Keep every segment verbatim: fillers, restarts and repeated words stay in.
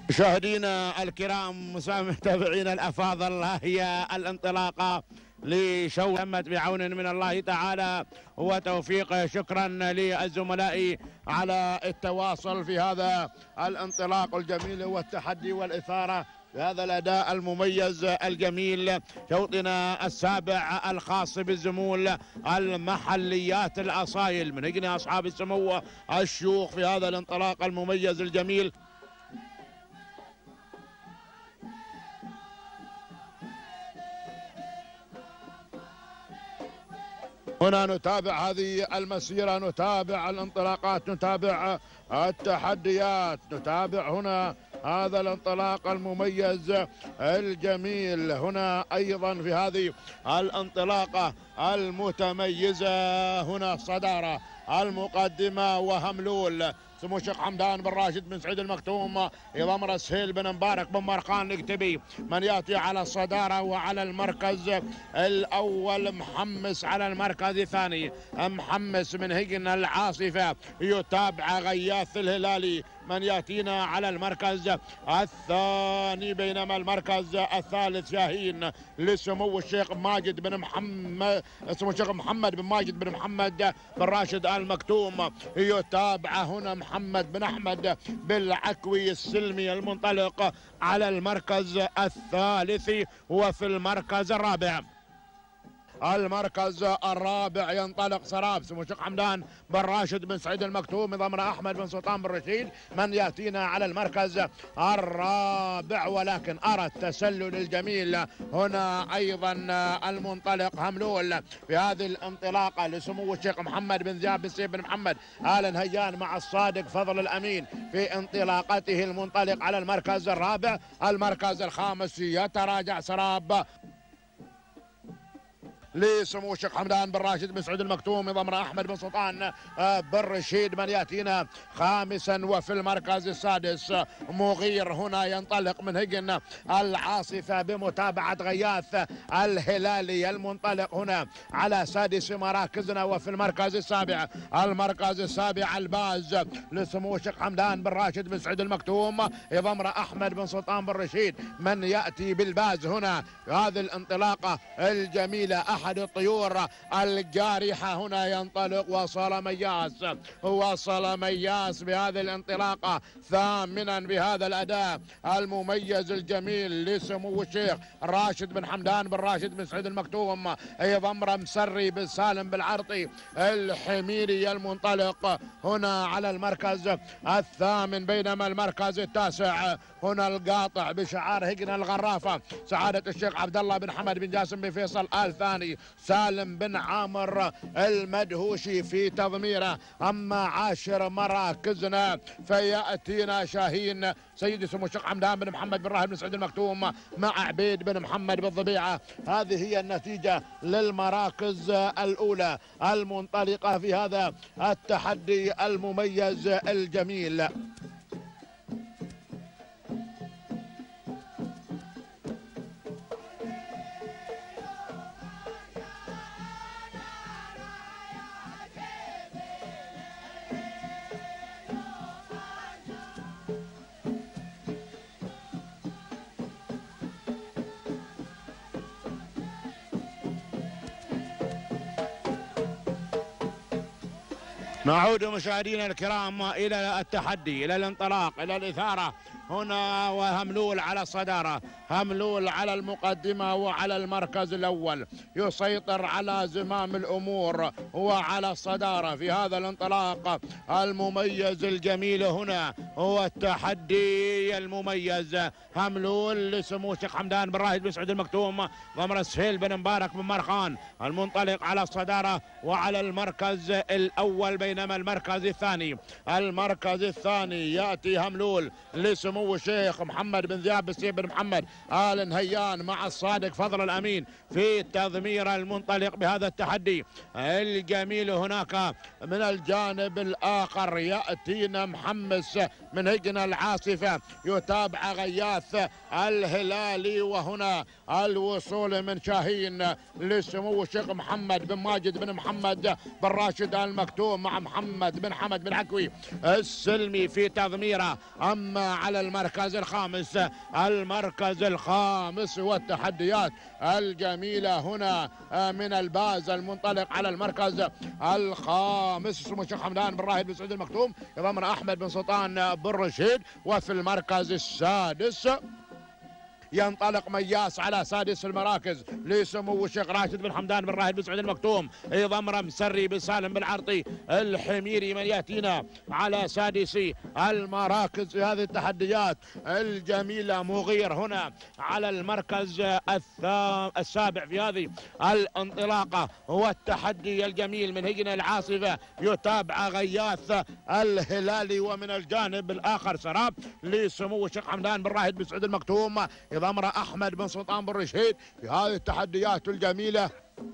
مشاهدينا الكرام متابعينا الافاضل، ها هي الانطلاقه لشو تمت بعون من الله تعالى وتوفيقه. شكرا للزملاء على التواصل في هذا الانطلاق الجميل والتحدي والاثاره بهذا الاداء المميز الجميل. شوطنا السابع الخاص بالزمول المحليات الاصايل من هجن اصحاب السمو الشيوخ في هذا الانطلاق المميز الجميل. هنا نتابع هذه المسيرة، نتابع الانطلاقات، نتابع التحديات، نتابع هنا هذا الانطلاق المميز الجميل. هنا أيضا في هذه الانطلاقة المتميزة هنا الصدارة المقدمة وهملول سمو الشيخ حمدان بن راشد بن سعيد المكتوم يضم سهيل بن مبارك بن مرخان نكتبي من ياتي على الصداره وعلى المركز الاول. محمس على المركز الثاني، محمس من هجن العاصفه يتابع غياث الهلالي من ياتينا على المركز الثاني، بينما المركز الثالث شاهين لسمو الشيخ ماجد بن محمد سمو الشيخ محمد بن ماجد بن محمد بن راشد المكتوم يتابع هنا محمد بن احمد بالعكوي السلمي المنطلق على المركز الثالث. وفي المركز الرابع المركز الرابع ينطلق سراب سمو الشيخ حمدان بن راشد بن سعيد المكتوم ضمن احمد بن سلطان بن رشيد من ياتينا على المركز الرابع. ولكن ارى التسلل الجميل هنا ايضا المنطلق هملول في هذه الانطلاقه لسمو الشيخ محمد بن زياد بن سيف بن محمد ال نهيان مع الصادق فضل الامين في انطلاقته المنطلق على المركز الرابع. المركز الخامس يتراجع سراب لسمو الشيخ حمدان بن راشد بن سعود المكتوم ضمن احمد بن سلطان بن رشيد من ياتينا خامسا. وفي المركز السادس مغير هنا ينطلق من هجن العاصفه بمتابعه غياث الهلالي المنطلق هنا على سادس مراكزنا. وفي المركز السابع المركز السابع الباز لسمو الشيخ حمدان بن راشد بن سعود المكتوم ضمن احمد بن سلطان بن رشيد من ياتي بالباز هنا هذه الانطلاقه الجميله. أحد الطيور الجارحة هنا ينطلق وصل مياس وصل مياس بهذه الانطلاقة ثامنا بهذا الأداء المميز الجميل لسمو الشيخ راشد بن حمدان بن راشد بن سعيد المكتوم أيضا مسري بن سالم بالعرطي الحميري المنطلق هنا على المركز الثامن. بينما المركز التاسع هنا القاطع بشعار هجن الغرافة سعادة الشيخ عبد الله بن حمد بن جاسم بن فيصل آل ثاني سالم بن عامر المدهوشي في تضميره. أما عاشر مراكزنا فيأتينا شاهين سيدي سمو الشيخ حمدان بن محمد بن راهب بن سعيد المكتوم مع عبيد بن محمد بالضبيعة. هذه هي النتيجة للمراكز الأولى المنطلقة في هذا التحدي المميز الجميل. نعود مشاهدينا الكرام إلى التحدي، إلى الانطلاق، إلى الإثارة. هنا وهملول على الصدارة، هملول على المقدمة وعلى المركز الأول يسيطر على زمام الأمور وعلى الصدارة في هذا الانطلاق المميز الجميل. هنا هو التحدي المميز هملول لسمو الشيخ حمدان بن راشد بن سعود المكتوم ضمن سهيل بن مبارك بن مرخان المنطلق على الصدارة وعلى المركز الأول. بينما المركز الثاني المركز الثاني يأتي هملول لسمو الشيخ محمد بن زياد بن سيف بن محمد آل نهيان مع الصادق فضل الأمين في تضمير المنطلق بهذا التحدي الجميل. هناك من الجانب الآخر يأتينا محمس من هجن العاصفة يتابع غياث الهلالي. وهنا الوصول من شاهين لسمو الشيخ محمد بن ماجد بن محمد بن راشد المكتوم مع محمد بن حمد بن عكوي السلمي في تضميره. أما على المركز الخامس. المركز الخامس والتحديات الجميلة هنا من الباز المنطلق على المركز الخامس سمو الشيخ حمدان بن راشد بن سعود المكتوم يضمن أحمد بن سلطان بن رشيد. وفي المركز السادس ينطلق مياس على سادس المراكز لسمو الشيخ راشد بن حمدان بن راشد بن سعود المكتوم يضمر مسري بن سالم بن عرطي الحميري من ياتينا على سادس المراكز في هذه التحديات الجميلة. مغير هنا على المركز السابع في هذه الانطلاقة. هو التحدي الجميل من هجن العاصفة يتابع غياث الهلالي، ومن الجانب الآخر سراب لسمو الشيخ حمدان بن راشد بن سعود المكتوم ضمر أحمد بن سلطان بن رشيد في هذه التحديات الجميلة.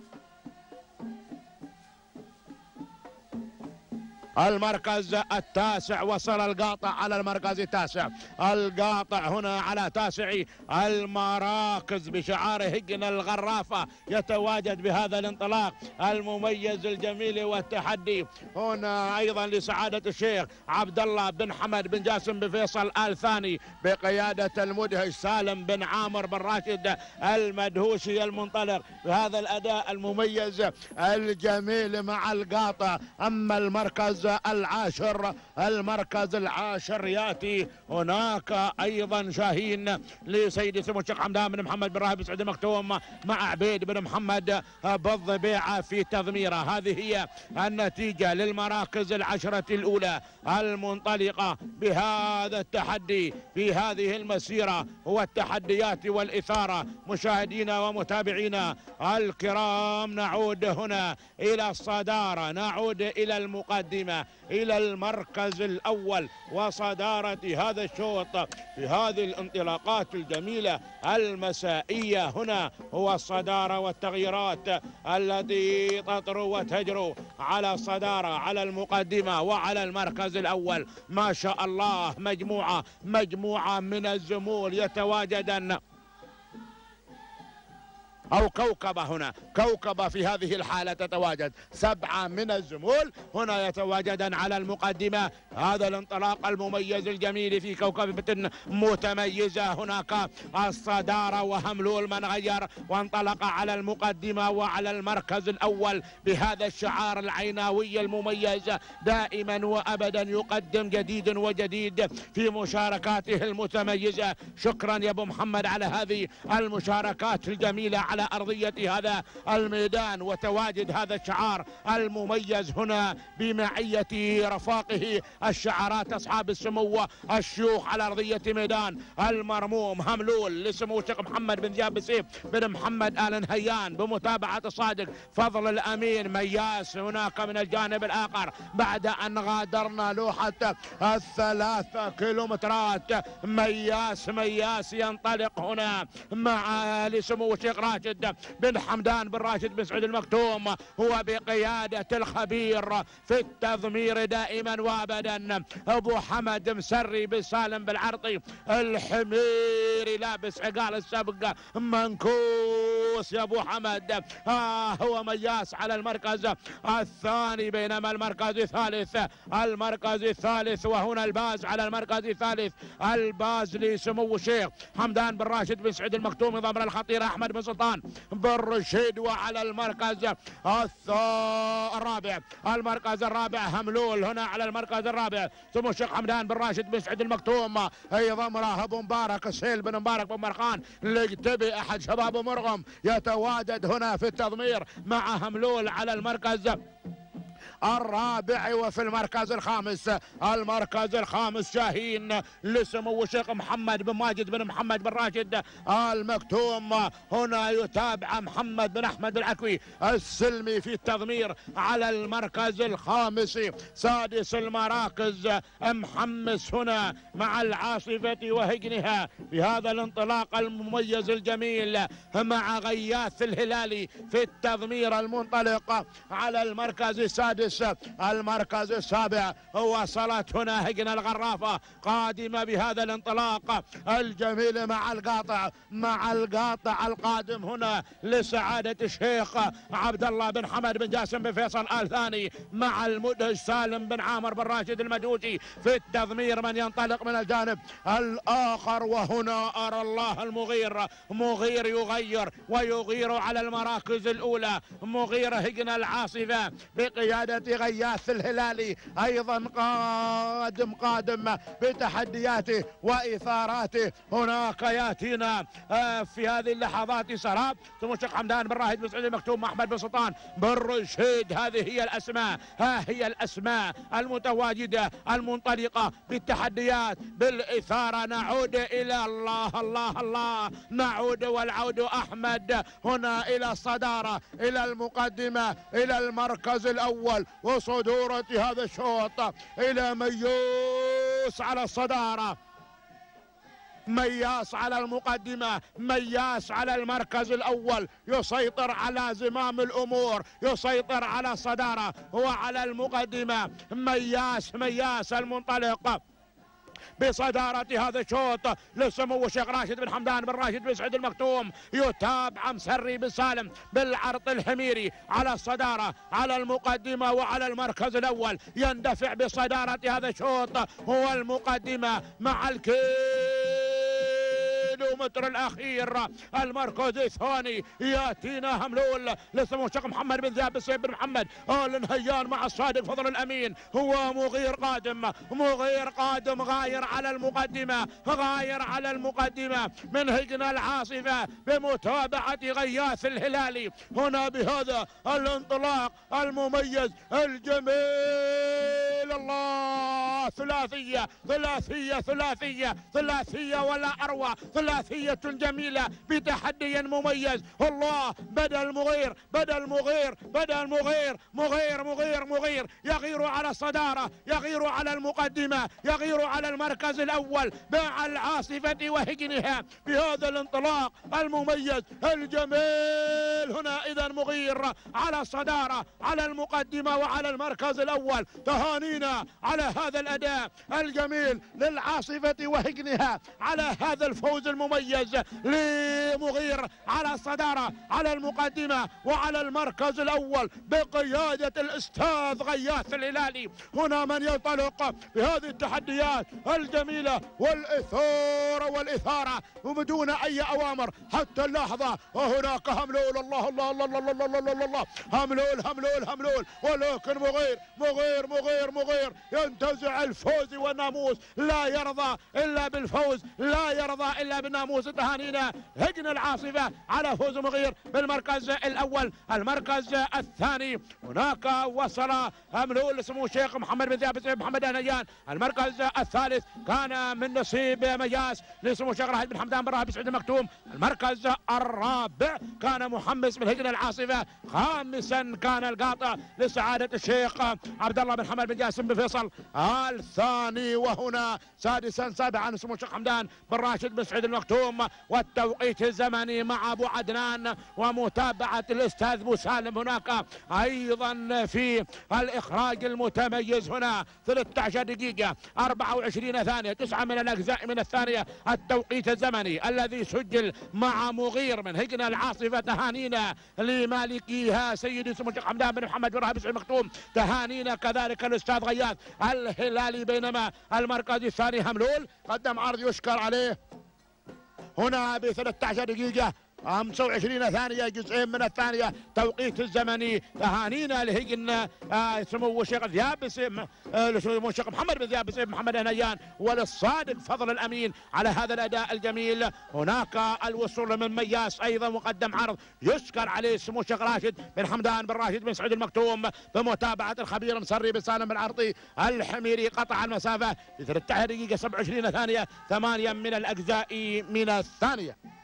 المركز التاسع وصل القاطع على المركز التاسع. القاطع هنا على تاسع المراكز بشعار هجن الغرافة يتواجد بهذا الانطلاق المميز الجميل والتحدي. هنا ايضا لسعادة الشيخ عبد الله بن حمد بن جاسم بن فيصل آل ثاني بقيادة المدهش سالم بن عامر بن راشد المدهوشي المنطلق بهذا الاداء المميز الجميل مع القاطع. اما المركز العاشر المركز العاشر ياتي هناك ايضا شاهين لسيد سمو الشيخ حمدان بن محمد بن راشد بن سعود المكتوم مع عبيد بن محمد بالضبيعه في تضميره. هذه هي النتيجه للمراكز العشره الاولى المنطلقه بهذا التحدي في هذه المسيره والتحديات والاثاره. مشاهدينا ومتابعينا الكرام نعود هنا الى الصداره، نعود الى المقدمه، إلى المركز الأول وصدارة هذا الشوط في هذه الانطلاقات الجميلة المسائية. هنا هو الصدارة والتغييرات التي تطرو وتجرو على الصدارة على المقدمة وعلى المركز الأول. ما شاء الله مجموعة مجموعة من الزمول يتواجدن أو كوكبة، هنا كوكبة في هذه الحالة تتواجد. سبعة من الزمول هنا يتواجدن على المقدمة. هذا الانطلاق المميز الجميل في كوكبة متميزة. هناك الصدارة وهملول من غير وانطلق على المقدمة وعلى المركز الأول بهذا الشعار العيناوي المميز دائما وأبدا يقدم جديد وجديد في مشاركاته المتميزة. شكرا يا أبو محمد على هذه المشاركات الجميلة على أرضية هذا الميدان وتواجد هذا الشعار المميز هنا بمعية رفاقه الشعارات أصحاب السمو الشيوخ على أرضية ميدان المرموم. هملول لسمو الشيخ محمد بن زياد بسيف بن محمد آل نهيان بمتابعة الصادق فضل الأمين. مياس هناك من الجانب الآخر بعد أن غادرنا لوحة الثلاث كيلومترات. مياس مياس ينطلق هنا مع لسمو الشيخ راشد بن حمدان بن راشد بن سعود المكتوم، هو بقيادة الخبير في التضمير دائما وابدا ابو حمد مسري بن سالم بالعرطي الحميري لابس عقال السبق منكوس يا ابو حمد. آه هو مياس على المركز الثاني، بينما المركز الثالث المركز الثالث وهنا الباز على المركز الثالث. الباز لسمو الشيخ حمدان بن راشد بن سعود المكتوم ضمن الخطير احمد بن سلطان بن رشيد. وعلى المركز الرابع المركز الرابع هملول هنا على المركز الرابع سمو الشيخ حمدان بن راشد بن سعود المكتوم ايضا ضمره ابو مبارك السيل بن مبارك بن مرخان لقتبي احد شباب مرغم يتواجد هنا في التضمير مع هملول على المركز الرابع. وفي المركز الخامس المركز الخامس شاهين لسمو الشيخ محمد بن ماجد بن محمد بن راشد المكتوم. هنا يتابع محمد بن احمد العكوي السلمي في التضمير على المركز الخامس. سادس المراكز محمس هنا مع العاصفة وهجنها بهذا الانطلاق المميز الجميل مع غياث الهلالي في التضمير المنطلق على المركز السادس. السادس المركز السابع. وصلت هنا هجن الغرافة قادمة بهذا الانطلاق الجميل مع القاطع مع القاطع القادم هنا لسعادة الشيخ عبد الله بن حمد بن جاسم بن فيصل آل ثاني مع المدهش سالم بن عامر بن راشد المدوجي في التضمير من ينطلق من الجانب الآخر. وهنا أرى الله المغير مغير يغير ويغير على المراكز الأولى. مغير هجن العاصفة بقيادة غياث الهلالي أيضا قادم قادم بتحدياته وإثاراته. هناك ياتينا في هذه اللحظات سراب ثم الشيخ حمدان بن راشد بن سعود المكتوم أحمد بن سلطان بن رشيد. هذه هي الأسماء ها هي الأسماء المتواجدة المنطلقة بالتحديات بالإثارة. نعود إلى الله الله الله نعود والعود أحمد هنا إلى الصدارة إلى المقدمة إلى المركز الأول وصدورة هذا الشوط إلى ميوس على الصدارة مياس على المقدمة مياس على المركز الأول يسيطر على زمام الأمور يسيطر على الصدارة وعلى المقدمة. مياس مياس المنطلق بصدارة هذا الشوط لسمو الشيخ راشد بن حمدان بن راشد بن سعود المكتوم. يتابع مسري بن سالم بالعرض الحميري على الصدارة على المقدمة وعلى المركز الأول. يندفع بصدارة هذا الشوط هو المقدمة مع الكيلومتر الأخير. المركز الثاني ياتينا هملول لسمو الشيخ محمد بن ذياب السيد بن محمد آل نهيان مع الصادق فضل الأمين. هو مغير قادم مغير قادم غاير على المقدمة غاير على المقدمة من هجن العاصفة بمتابعة غياث الهلالي هنا بهذا الانطلاق المميز الجميل. الله ثلاثية ثلاثية ثلاثية ثلاثية ولا أروع ثلاثية جميلة بتحدي مميز. الله بدا المغير بدا المغير بدا المغير مغير مغير مغير يغير على الصدارة يغير على المقدمة يغير على المركز الأول مع العاصفة وهجنها بهذا الانطلاق المميز الجميل. هنا إذا مغير على الصدارة على المقدمة وعلى المركز الأول. تهانينا على هذا الأداء الجميل للعاصفة وهجنها على هذا الفوز المميز لمغير على الصدارة على المقدمة وعلى المركز الأول بقيادة الأستاذ غياث الهلالي. هنا من ينطلق بهذه التحديات الجميلة والإثارة والإثارة وبدون أي أوامر حتى اللحظة. وهناك هملول الله الله الله الله الله الله, الله, الله. هملول هملول هملول ولكن مغير مغير مغير مغير ينتزع الفوز والناموس. لا يرضى إلا بالفوز لا يرضى إلا بالناموس. تهانينا هجن العاصفة على فوز مغير بالمركز الأول. المركز الثاني هناك وصل هملول لسمو الشيخ محمد بن ذياب بن محمد آل نهيان. المركز الثالث كان من نصيب مياس لسمو الشيخ راشد بن حمدان بن راشد بن سعود المكتوم. المركز الرابع كان محمس من هجن العاصفة. خامسا كان القاطع لسعادة الشيخ عبد الله بن حمد بن جاسم بن فيصل آل ثاني. وهنا سادسا سابعا سمو الشيخ حمدان بن راشد بن سعود المكتوم. والتوقيت الزمني مع ابو عدنان ومتابعة الاستاذ ابو سالم. هناك ايضا في الاخراج المتميز هنا ثلاثة عشر دقيقة أربعة وعشرين ثانية تسعة من الاجزاء من الثانية التوقيت الزمني الذي سجل مع مغير من هجن العاصفة. تهانينا لمالكيها سيدي سمو الشيخ حمدان بن محمد بن راشد بن سعود المكتوم. تهانينا كذلك الاستاذ غياث الهلالي. بينما المركز الثاني هملول قدم عرض يشكر عليه هنا ب ثلاثة عشر دقيقة خمسة وعشرين ثانية جزئين من الثانية توقيت الزمني. تهانينا لهجن آه سمو الشيخ ذياب بسم آه سمو الشيخ محمد بن ذياب بسم محمد آل نهيان وللصادق فضل الأمين على هذا الأداء الجميل. هناك الوصول من مياس أيضا مقدم عرض يشكر عليه سمو الشيخ راشد بن حمدان بن راشد بن سعود المكتوم بمتابعة الخبير مسري بن سالم العرطي الحميري. قطع المسافة ب ثلاثة عشر دقيقة سبعة وعشرين ثانية ثمانية من الأجزاء من الثانية.